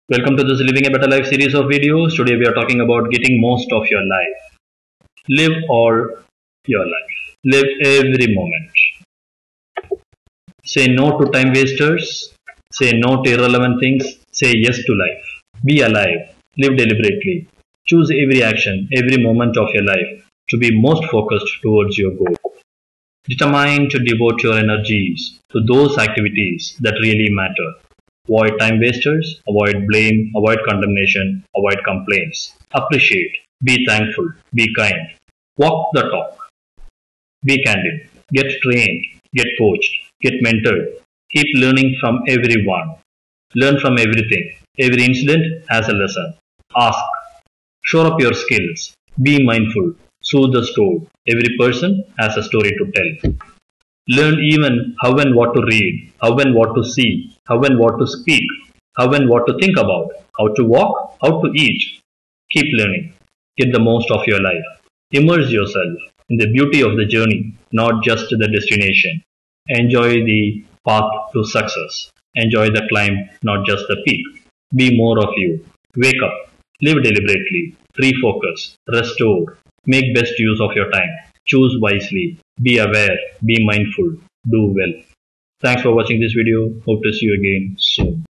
Welcome to this Living a Better Life series of videos. Today we are talking about getting most of your life. Live all your life. Live every moment. Say no to time wasters. Say no to irrelevant things. Say yes to life. Be alive. Live deliberately. Choose every action, every moment of your life to be most focused towards your goal. Determine to devote your energies to those activities that really matter. Avoid time wasters, avoid blame, avoid condemnation, avoid complaints. Appreciate, be thankful, be kind. Walk the talk, be candid, get trained, get coached, get mentored. Keep learning from everyone. Learn from everything. Every incident has a lesson. Ask. Shore up your skills. Be mindful. Soothe the storm. Every person has a story to tell. Learn even how and what to read, how and what to see, how and what to speak, how and what to think about, how to walk, how to eat. Keep learning. Get the most of your life. Immerse yourself in the beauty of the journey, not just the destination. Enjoy the path to success. Enjoy the climb, not just the peak. Be more of you. Wake up. Live deliberately. Refocus. Restore. Make best use of your time. Choose wisely. Be aware. Be mindful. Do well. Thanks for watching this video. Hope to see you again soon.